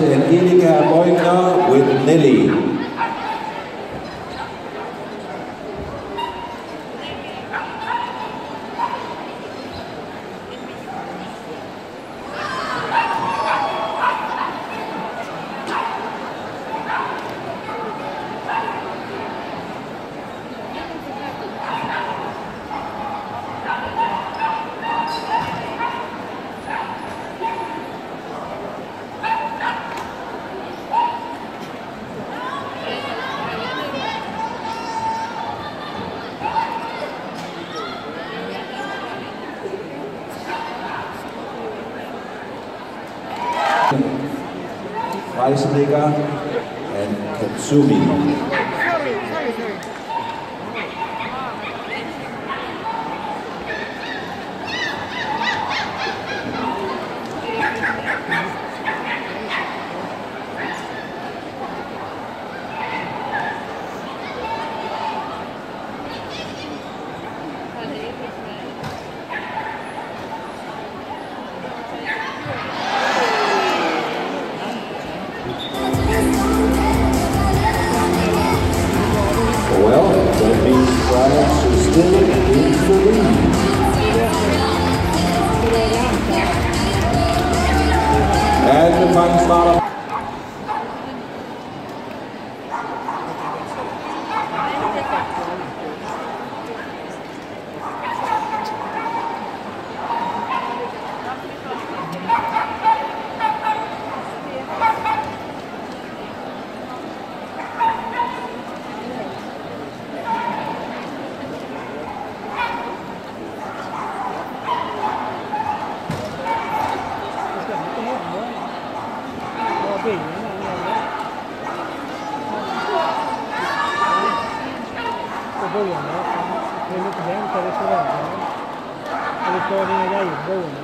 Angelika Beugner with Nelly. Preisleger and Katsumi. Well, that means France is still in the lead. And the Pakistan. Bom, né? Foi muito bem, não quero chorar. Ele pode ir aí, bom, né?